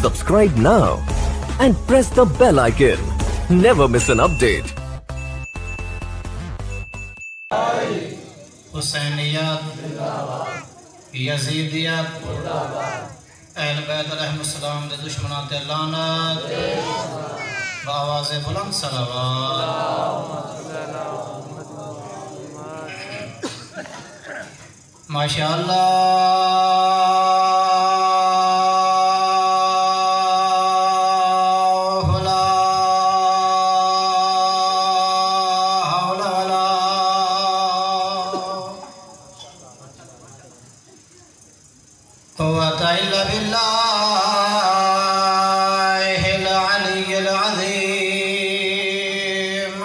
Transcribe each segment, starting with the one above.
Subscribe now and press the bell icon. Never miss an update. حسینیت یزیدیت اہل بیت علیہم السلام دے دشمنان تے لعنت بآواز بلند صلوات قوة إلا بالله العلي العظيم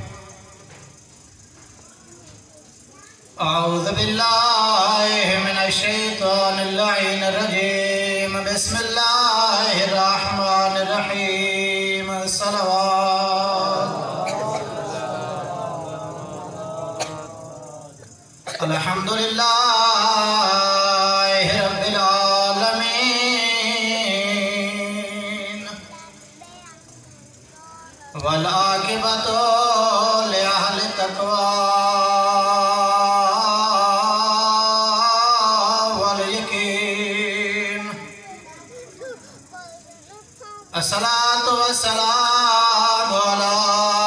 أعوذ بالله من الشيطان اللعين الرجيم بسم الله الرحمن الرحيم صلوات الحمد لله والعاقبۃ لأہل التقوی والیقین الصلاۃ والسلام علی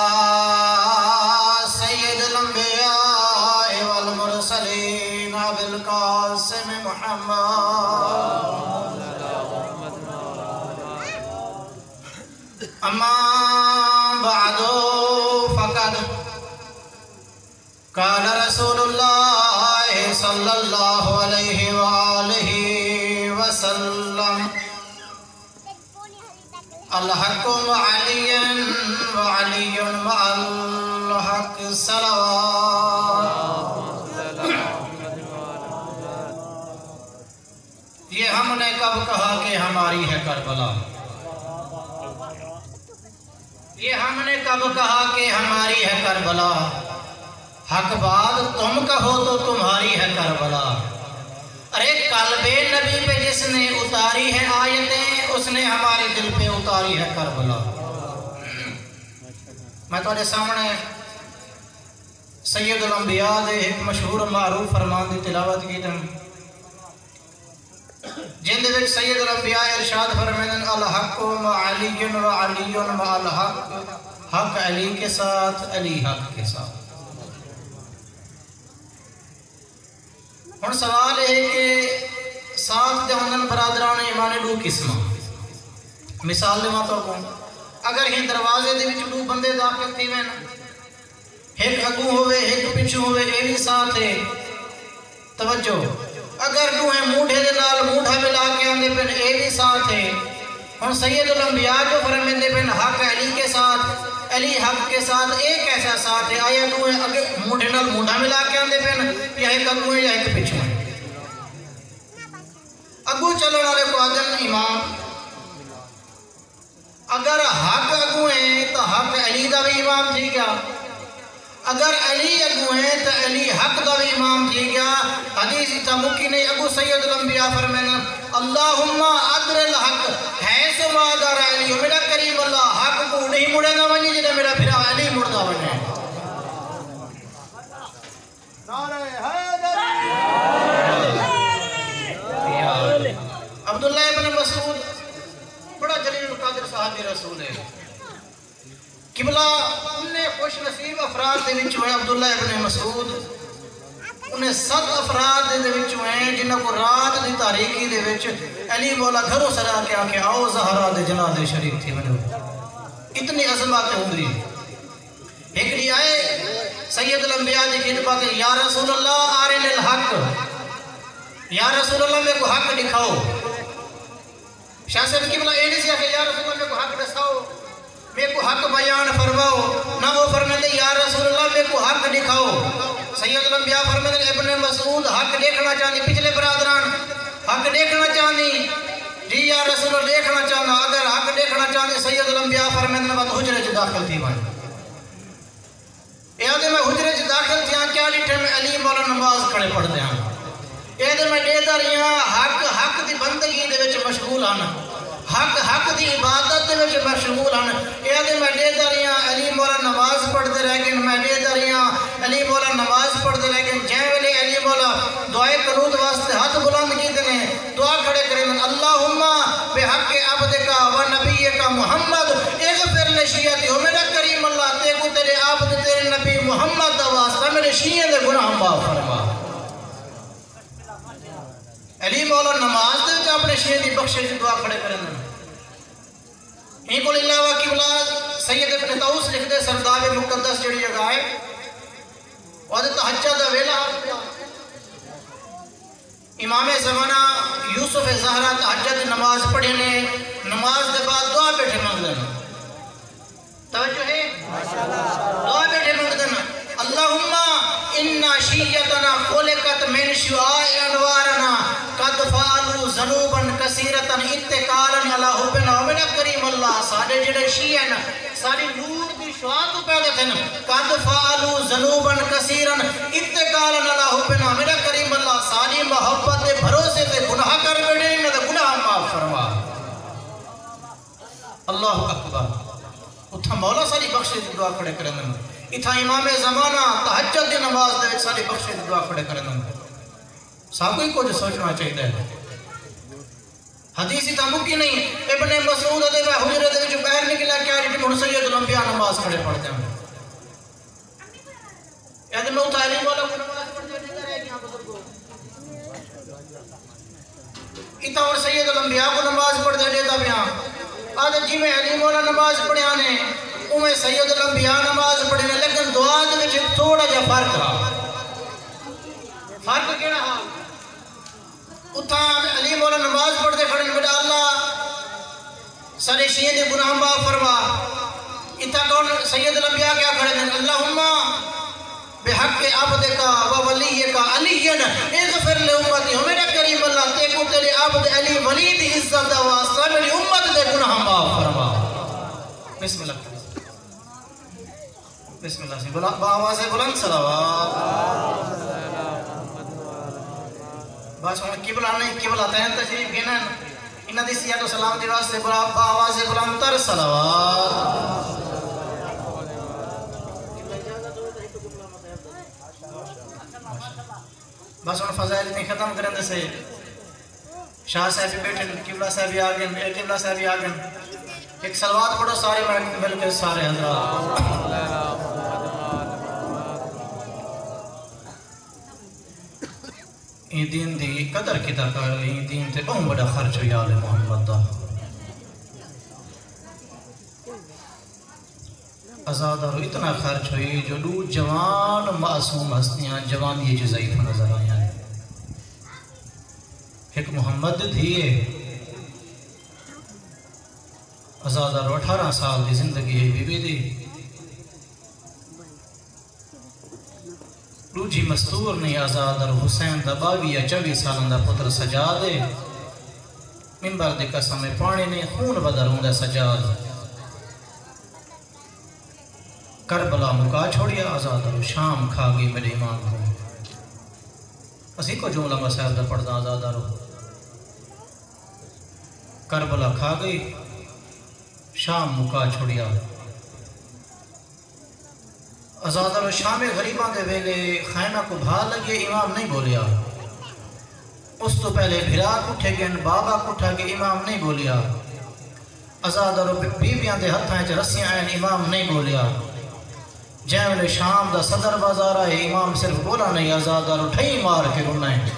سید الانبیاء والمرسلین ابی القاسم محمد اما بعد فقد قال رسول الله صلى الله عليه وآله وسلم الحق مع علي وعلي مع الحق صلوات یہ ہم نے کب کہا کہ ہماری ہے کربلا یہ ہم نے کب کہا کہ ہماری ہے کربلا حق بات تم کہو تو تمہاری ہے کربلا ارے قلب نبی پہ جس نے اتاری ہے آیتیں اس نے ہمارے دل پہ اتاری ہے کربلا میں تمہارے سامنے سید الانبیاء دے ایک مشہور معروف فرمان دی تلاوت کی تم جن دے وچ سید الانبیاء ارشاد فرمائیں الحق مع علی و علی مع الحق حق علی کے ساتھ علی حق کے ساتھ ہن سوال ہے کہ ساتھ دے ہندن برادران ایمان دو قسم مثال دے تو کو اگر یہ دروازے دے وچ دو بندے داخل تھی وین ایک اگوں ہوئے ایک پیچھے ہوئے اے بھی ساتھ ہے توجہ اگر تو ہے موڑھے دے نال موڑھا ملا کے آندے پہن اے بھی ساتھ ہے اور سید الانبیاء جو فرمیندے پہن حق علی کے ساتھ علی حق کے ساتھ ایک ایسا ساتھ ہے آیا تو ہے اگر موڑھے نال موڑھا ملا کے آندے پہن یا ایک اگو ہے یا ایک پچھو ہے اگو چلو نالے کو آدن امام اگر حق اگو ہیں تو حق علی دا بھی امام تھی کیا اگر علی اگو ہیں تو علی حق دا بھی امام تھی گیا حدیث تمکی نے اگو سید الانبیاء فرمائنا اللہم ادر الحق حیث مادر علی میرا کریم اللہ حق کو نہیں مڑے نہ ونی جنہیں میرا پھرا علی مڑتا ونی عبداللہ ابن مسعود بڑا جلیل القادر صحابی رسول ہے قبلہ انہیں خوش نصیب افراد دے وچ ہوئے عبداللہ ابن مسعود انہیں 7 افراد دے وچ ہوئے جنہاں کو رات دی تاریکی دے وچ علی مولا گھروں سرا کے آکے آؤ زہرا دے جنازے شریف تھی بنو اتنی عظمت ہوندی ایک لی آئے سید الانبیاء دی خطبہ کہ یا رسول اللہ آرن الحق یا رسول اللہ میں کو حق دکھاؤ شاہ صاحب قبلہ اے نہیں سی کہ یا رسول اللہ میں کو حق دکھاؤ میں کو حق بیان فرماؤ نہ وہ فرمائے یا رسول اللہ میں کو حق دکھاؤ سید الانبیاء فرمائے ابن مسعود حق دیکھنا چاہنی پچھلے برادران حق دیکھنا چاہنی جی یا رسول اللہ دیکھنا چاہنا اگر حق دیکھنا چاہنی سید الانبیاء فرمائے بعد حجرے جو داخل تھی بھائی یاد میں حجرے جو داخل تھی کیا لٹھے میں علی مولا نماز کھڑے پڑھتے ہیں یاد میں دیدار یہاں حق دی بندگی دے وچ مشغول آنا حق دی عبادت وچ مشغول ہیں. اے دے میں دے دریاں علی مولا نماز پڑھتے رہ گئے، میں دے دریاں علی مولا نماز پڑھتے رہ گئے. جے ویلے علی مولا دعائے قنوت واسطے ہاتھ بلند کیتے ہیں، دعا کھڑے کریں اللہم بحق عبدک و نبیک محمد اغفر لشیعتی. میرا کریم اللہ تے کو تیرے عبد تیرے نبی محمد دا واسطہ میرے شیعہ دے گناہ معاف فرما. علی مولا نماز دے وچ اپنے شیعہ دی بخشش دی دعا کھڑے کریں. ان کو علاوہ قبلہ سید ابن طاؤس لکھتے سرداب مقدس جڑی جگہ ہے اور تہجد دا ویلا امام زمانہ یوسف زہرا تہجد نماز پڑھے نے، نماز دے بعد دعا بیٹھے مانگ دینا. توجہ ہے دعا بیٹھے مانگ دینا اللہم انا شیعتنا خلقت من شعاع انوارنا قد فعلوا ذنوبا کثیرتا اتقالا علی حبنا. میرا کریم اللہ سارے جڑے شیعہ ہیں ساری نور دی شعاع تو پیدا تھے قد فعلوا ذنوبا کثیرا اتقالا علی حبنا. میرا کریم اللہ ساری محبت دے بھروسے تے گناہ کر بیٹھے انہاں دا گناہ معاف فرما. اللہ اکبر. اتھا مولا ساری بخشش دی دعا کھڑے کریں. اتھا امام زمانہ تہجد دی نماز دے وچ ساری بخشش دی دعا کھڑے کریں. سب کوئی کچھ سوچنا چاہیے ہے. حدیث اتھا مکی نہیں. ابن مسعود دے حجرے دے وچ باہر نکلا کیا ریٹی ہن سید الانبیاء نماز کھڑے پڑھتے ہیں. یاد میں اتھا علی مولا کو نماز پڑھتے نہیں رہے گی بزرگوں. اتھا اور سید الانبیاء کو نماز پڑھتے دیتا بیاں آدھے جی میں علی مولا نماز پڑھیا نے انہیں سید الانبیاء نماز پڑھنے لیکن دعا دے وچ تھوڑا جا فرق رہا. فرق کیا رہا؟ اتھا علی مولا نماز پڑھتے کھڑے میرا اللہ سارے شیعہ دے گناہ معاف فرما. اتھا کون سید الانبیاء کیا کھڑے ہیں اللہم بحق عبدک و ولیک علی اغفر لامتی. میرا کریم اللہ تے کو تیرے عبد علی ولی دی عزت دا واسطہ میری امت دے گناہ معاف فرما. بسم اللہ بسم اللہ سے بآواز بلند صلوات. بس ہوں قبلہ نہیں قبلہ تین تشریف گینا انہاں دی سیادت و سلام دی واسطے بآواز بلند تر صلوات. بس ہوں فضائل اتنی ختم کرنے سے شاہ صاحب بیٹھے قبلہ صاحب بھی آگئے قبلہ صاحب بھی آگئے. ایک صلوات پڑھو سارے مل کے سارے حضرات. این دین دی قدر کی تکار این دین تے بہت بڑا خرچ ہوئی آل محمد دا. ازادارو اتنا خرچ ہوئی جو دو جوان معصوم ہستیاں جوانی جو ضعیف نظر آئیں. ایک محمد دھیے ازادارو 18 سال دی زندگی ہے بی بی دی. دوجی مستور نہیں آزادر حسین دا 22 یا 24 سالن دا پتر سجاد ہے. منبر دے قسم پانے نے خون بدر ہوں دا سجاد. کربلا مکا چھوڑیا آزادر شام کھا گئی میرے امام ہوں. اسی کو جملہ مسائل دا پڑھ دا آزادر کربلا کھا گئی شام مکا چھوڑیا. ازادر شام غریباں دے ویلے خیمہ کو بھا لگے امام نہیں بولیا. اس تو پہلے بھرا کٹھے گئے بابا کٹھا کے امام نہیں بولیا. ازادر بیویاں دے ہتھاں چ رسیاں آئیں امام نہیں بولیا. جائیں ویلے شام دا صدر بازار آئے امام صرف بولا نہیں ازادر اٹھائی مار کے رونا ہے.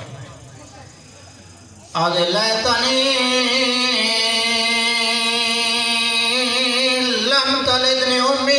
آدھے لیتنی لم تلدنی امی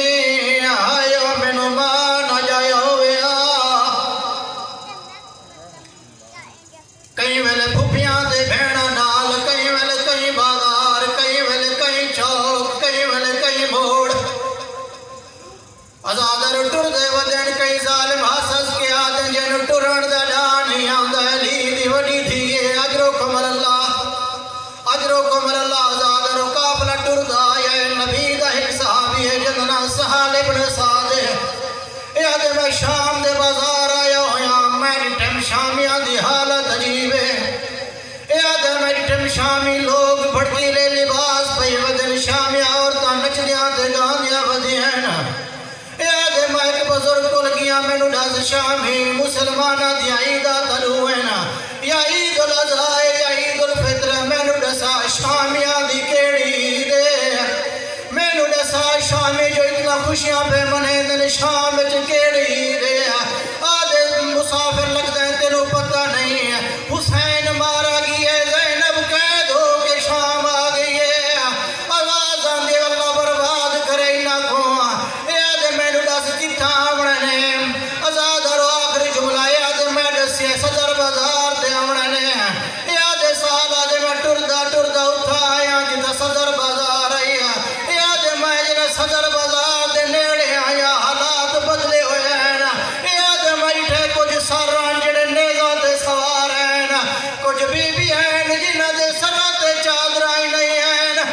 مینو دس شامی مسلمانہ دی عیدہ تلو ہے نا یا عید الاضحیٰ یا عید الفطر مینو دسا شامیاں دی کیڑی دے مینو دسا شامی جو اتنا خوشیاں پہ منے دن شام وچ کیڑی دے آدھے مسافر لگتا ہے تینوں پتہ نہیں ہے حسین مارا گیا زینب قید ہو کے شام آ گئی ہے آواز آندھی اللہ برباد کرے نہ کو آدھے مینو دس کتھا آمنے آزاد اور آخری جملہ آدھے میں دسی صدر بازار دے آمنے آدھے سال آدھے میں ٹردہ اٹھا آیا جتا صدر بازار آیا آدھے میں جنہ صدر بازار دے نیڑے آیا حالات بدلے ہوئے ہیں آدھے میں اٹھے کچھ سران جڑے نیزوں تے سوار ہیں کچھ بی بی ہیں جنہ دے سرات چادر آئی نہیں ہیں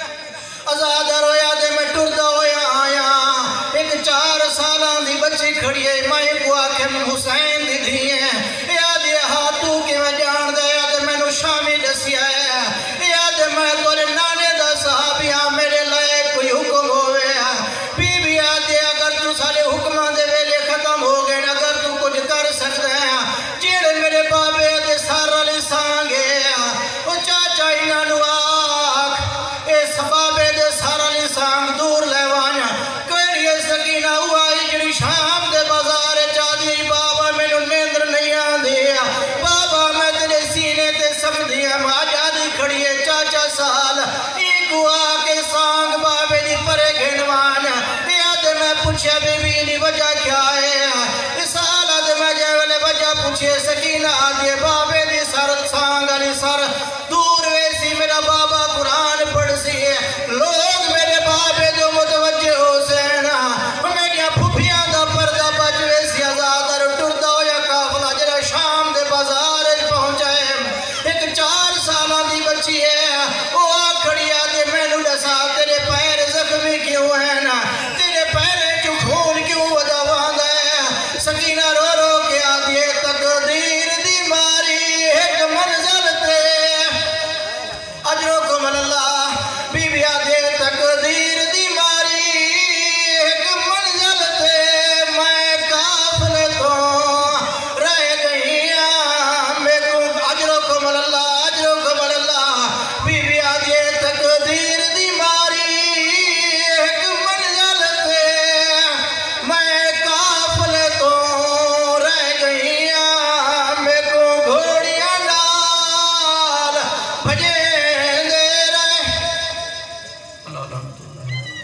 آزاد اور آدھے میں ٹردہ ہویا آیا ایک 4 سالان دی بچی کھڑی ہے میں کو آکھے حسین دی دھی ہے آدھے ہاتھوں کی میں جان دے آدھے میں نو شامی دسی ہے آدھے میں تورے نانے دا صحابیاں میرے لئے کوئی حکم ہوئے بی بی آدھے اگر تو سارے حکمان دے ویلے ختم ہو گئے اگر تو کچھ کر سکتے ہیں جیڑے میرے بابے دے سارا لسان گے وہ چاچا انہاں نو آکھ اے سبابے دے سارا لسان دور لے وانیا کوئی سکینہ ہوا جڑی شام دے بازار چاہدی بابا میں نو نیندر نہیں آندیا بابا میں تیرے سینے تے سمدھیا ماجادی کھڑی ہے چاچا سال ایک ہوا کے سانگ بابے دی پرے گھنوان یاد میں پوچھے بی بی دی وجہ کیا ہے اس حالت میں جے والے وجہ پوچھے سکینہ آدھے بابے دی سر سانگ علی سر دور ویسی میرا بابا قرآن پڑھ سی ہے لوگ میرے بابے جو متوجہ ہو سینا میریا پھوپیاں دا پردہ بچ ویسی آزاد اور ٹردہ ہو یا کافلہ جرہ شام دے بازار پہنچائے ایک 4 سالان دی بچی ہے وہ آکھڑی آدھے میں نو دسا تیرے پیر زخمی کیوں ہے نا تیرے پیر جو خون کیوں ودا باندھا ہے سکینہ رو رو کے آدھے تقدیر دی ماری ایک منزل تے اجرکم اللہ بی بی آدھے تقدیر دی ماری ایک منزل تے میں قافلے تو رہ گئی میں کو اجرکم اللہ بی بی آدھے تقدیر دی ماری ایک منزل تے میں قافلے تو رہ گئی میں کو گھوڑیاں نال بھجے دے رہے اللہ رحمت اللہ